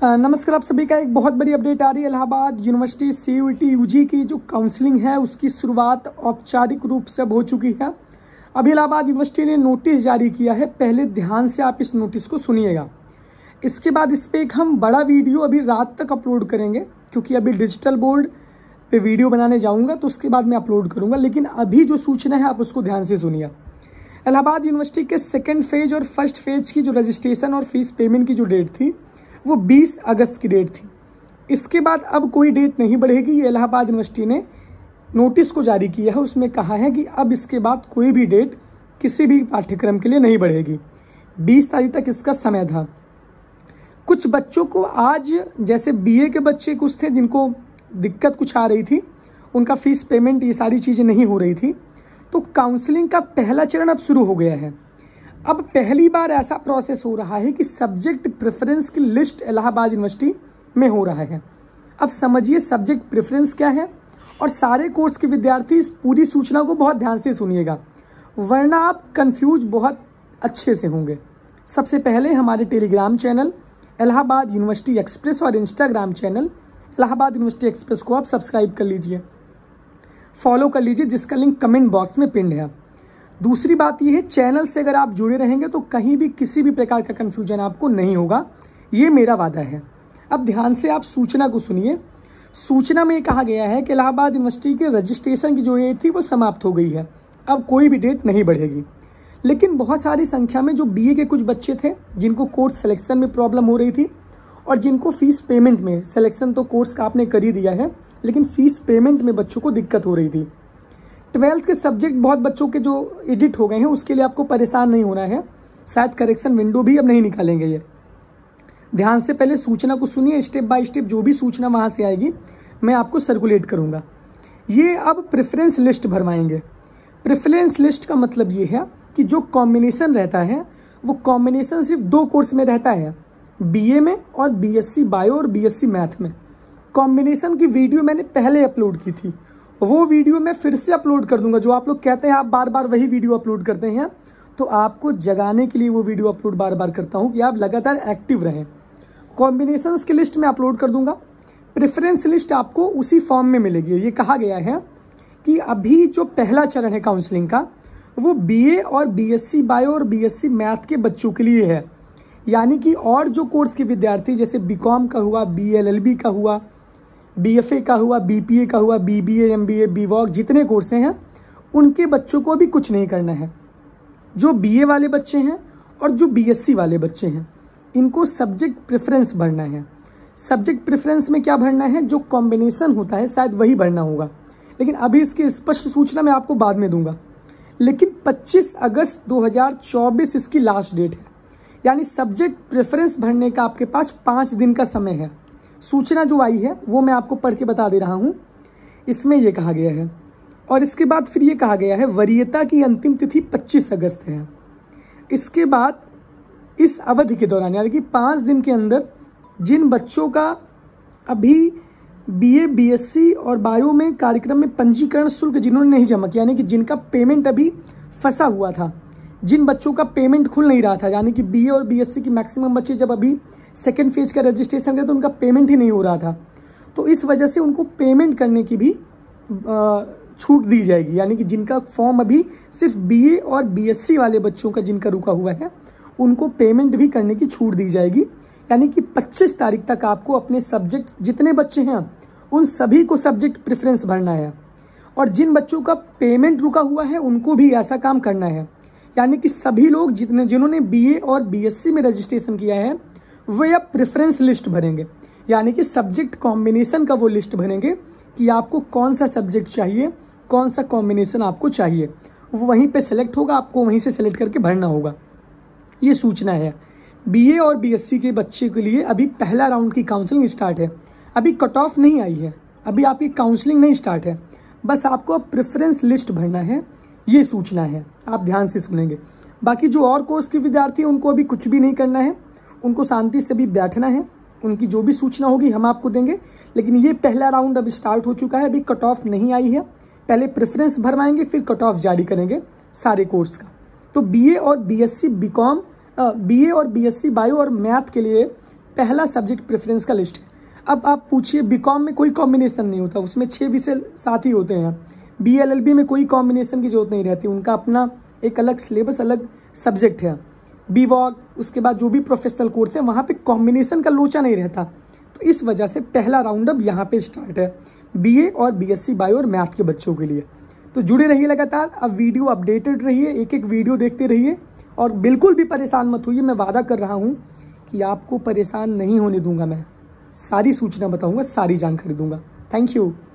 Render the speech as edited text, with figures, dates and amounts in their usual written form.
नमस्कार। आप सभी का एक बहुत बड़ी अपडेट आ रही है। इलाहाबाद यूनिवर्सिटी CUET UG की जो काउंसलिंग है उसकी शुरुआत औपचारिक रूप से अब हो चुकी है। अभी इलाहाबाद यूनिवर्सिटी ने नोटिस जारी किया है, पहले ध्यान से आप इस नोटिस को सुनिएगा। इसके बाद इस पर एक हम बड़ा वीडियो अभी रात तक अपलोड करेंगे, क्योंकि अभी डिजिटल बोर्ड पे वीडियो बनाने जाऊंगा तो उसके बाद मैं अपलोड करूंगा। लेकिन अभी जो सूचना है आप उसको ध्यान से सुनिए। इलाहाबाद यूनिवर्सिटी के सेकेंड फेज और फर्स्ट फेज की जो रजिस्ट्रेशन और फीस पेमेंट की जो डेट थी वो 20 अगस्त की डेट थी। इसके बाद अब कोई डेट नहीं बढ़ेगी। ये इलाहाबाद यूनिवर्सिटी ने नोटिस को जारी किया है, उसमें कहा है कि अब इसके बाद कोई भी डेट किसी भी पाठ्यक्रम के लिए नहीं बढ़ेगी। 20 तारीख तक इसका समय था। कुछ बच्चों को आज, जैसे BA के बच्चे कुछ थे जिनको दिक्कत कुछ आ रही थी, उनका फीस पेमेंट ये सारी चीज़ें नहीं हो रही थी, तो काउंसलिंग का पहला चरण अब शुरू हो गया है। अब पहली बार ऐसा प्रोसेस हो रहा है कि सब्जेक्ट प्रेफरेंस की लिस्ट इलाहाबाद यूनिवर्सिटी में हो रहा है। अब समझिए सब्जेक्ट प्रेफरेंस क्या है, और सारे कोर्स के विद्यार्थी इस पूरी सूचना को बहुत ध्यान से सुनिएगा, वरना आप कंफ्यूज बहुत अच्छे से होंगे। सबसे पहले हमारे Telegram channel Allahabad university express और Instagram channel Allahabad university express को आप सब्सक्राइब कर लीजिए, फॉलो कर लीजिए, जिसका लिंक कमेंट बॉक्स में पिन्ड है। दूसरी बात यह है, चैनल से अगर आप जुड़े रहेंगे तो कहीं भी किसी भी प्रकार का कन्फ्यूजन आपको नहीं होगा, ये मेरा वादा है। अब ध्यान से आप सूचना को सुनिए। सूचना में कहा गया है कि इलाहाबाद यूनिवर्सिटी के रजिस्ट्रेशन की जो डेट थी वो समाप्त हो गई है, अब कोई भी डेट नहीं बढ़ेगी। लेकिन बहुत सारी संख्या में जो BA के कुछ बच्चे थे जिनको कोर्स सिलेक्शन में प्रॉब्लम हो रही थी, और जिनको फीस पेमेंट में, सिलेक्शन तो कोर्स का आपने कर ही दिया है, लेकिन फीस पेमेंट में बच्चों को दिक्कत हो रही थी। 12th के सब्जेक्ट बहुत बच्चों के जो एडिट हो गए हैं, उसके लिए आपको परेशान नहीं होना है। शायद करेक्शन विंडो भी अब नहीं निकालेंगे। ये ध्यान से पहले सूचना को सुनिए, स्टेप बाय स्टेप जो भी सूचना वहां से आएगी मैं आपको सर्कुलेट करूंगा। ये अब प्रेफरेंस लिस्ट भरवाएंगे। प्रेफरेंस लिस्ट का मतलब ये है कि जो कॉम्बिनेशन रहता है वो कॉम्बिनेशन सिर्फ 2 कोर्स में रहता है, BA में और BSc बायो और BSc मैथ में। कॉम्बिनेशन की वीडियो मैंने पहले अपलोड की थी, वो वीडियो मैं फिर से अपलोड कर दूंगा। जो आप लोग कहते हैं आप बार बार वही वीडियो अपलोड करते हैं, तो आपको जगाने के लिए वो वीडियो अपलोड बार बार करता हूं कि आप लगातार एक्टिव रहें। कॉम्बिनेशंस की लिस्ट मैं अपलोड कर दूंगा। प्रेफरेंस लिस्ट आपको उसी फॉर्म में मिलेगी। ये कहा गया है कि अभी जो पहला चरण है काउंसलिंग का, वो BA और BSc बायो और BSc मैथ के बच्चों के लिए है। यानी कि और जो कोर्स के विद्यार्थी, जैसे BCom का हुआ, BLLB का हुआ, BFA का हुआ, BPA का हुआ, BBA, MBA, BVOC, जितने कोर्स हैं उनके बच्चों को भी कुछ नहीं करना है। जो BA वाले बच्चे हैं और जो BSc वाले बच्चे हैं, इनको सब्जेक्ट प्रेफरेंस भरना है। सब्जेक्ट प्रेफरेंस में क्या भरना है, जो कॉम्बिनेशन होता है शायद वही भरना होगा, लेकिन अभी इसकी स्पष्ट सूचना मैं आपको बाद में दूंगा। लेकिन 25 अगस्त 2024 इसकी लास्ट डेट है, यानी सब्जेक्ट प्रेफरेंस भरने का आपके पास 5 दिन का समय है। सूचना जो आई है वो मैं आपको पढ़ के बता दे रहा हूं। इसमें यह कहा गया है, और इसके बाद फिर ये कहा गया है वरीयता की अंतिम तिथि 25 अगस्त है। इसके बाद इस अवधि के दौरान, यानी कि 5 दिन के अंदर, जिन बच्चों का अभी BA, BSc और बायो में कार्यक्रम में पंजीकरण शुल्क जिन्होंने नहीं जमा किया, यानी कि जिनका पेमेंट अभी फंसा हुआ था, जिन बच्चों का पेमेंट खुल नहीं रहा था, यानी कि BA और BSc की मैक्सिमम बच्चे जब अभी सेकेंड फेज का रजिस्ट्रेशन किया तो उनका पेमेंट ही नहीं हो रहा था, तो इस वजह से उनको पेमेंट करने की भी छूट दी जाएगी। यानी कि जिनका फॉर्म अभी सिर्फ BA और BSc वाले बच्चों का जिनका रुका हुआ है, उनको पेमेंट भी करने की छूट दी जाएगी। यानी कि 25 तारीख तक आपको अपने सब्जेक्ट, जितने बच्चे हैं उन सभी को सब्जेक्ट प्रेफरेंस भरना है, और जिन बच्चों का पेमेंट रुका हुआ है उनको भी ऐसा काम करना है। यानी कि सभी लोग जिन्होंने BA और BSc में रजिस्ट्रेशन किया है वे अब प्रेफरेंस लिस्ट भरेंगे, यानी कि सब्जेक्ट कॉम्बिनेशन का वो लिस्ट भरेंगे कि आपको कौन सा सब्जेक्ट चाहिए, कौन सा कॉम्बिनेशन आपको चाहिए, वो वहीं पे सेलेक्ट होगा, आपको वहीं से सेलेक्ट करके भरना होगा। ये सूचना है। BA और BSc के बच्चे के लिए अभी पहला राउंड की काउंसलिंग स्टार्ट है। अभी कट ऑफ नहीं आई है, अभी आपकी काउंसलिंग नहीं स्टार्ट है, बस आपको अब प्रेफरेंस लिस्ट भरना है। ये सूचना है, आप ध्यान से सुनेंगे। बाकी जो और कोर्स के विद्यार्थी हैं उनको अभी कुछ भी नहीं करना है, उनको शांति से भी बैठना है। उनकी जो भी सूचना होगी हम आपको देंगे, लेकिन ये पहला राउंड अब स्टार्ट हो चुका है, अभी कट ऑफ नहीं आई है। पहले प्रेफरेंस भरवाएंगे, फिर कट ऑफ जारी करेंगे सारे कोर्स का। तो BA और BSc BCom BA और BSc बायो और मैथ के लिए पहला सब्जेक्ट प्रेफरेंस का लिस्ट है। अब आप पूछिए बीकॉम में कोई कॉम्बिनेशन नहीं होता, उसमें 6 विषय साथ ही होते हैं। BLLB में कोई कॉम्बिनेशन की जरूरत नहीं रहती, उनका अपना एक अलग सिलेबस, अलग सब्जेक्ट है। BVOC, उसके बाद जो भी प्रोफेशनल कोर्स है वहाँ पे कॉम्बिनेशन का लोचा नहीं रहता। तो इस वजह से पहला राउंड अब यहाँ पे स्टार्ट है BA और BSc बायो और मैथ के बच्चों के लिए। तो जुड़े रहिए लगातार, अब वीडियो अपडेटेड रहिए, एक एक वीडियो देखते रहिए और बिल्कुल भी परेशान मत होइए। मैं वादा कर रहा हूँ कि आपको परेशान नहीं होने दूंगा, मैं सारी सूचना बताऊंगा, सारी जानकारी दूंगा। Thank you.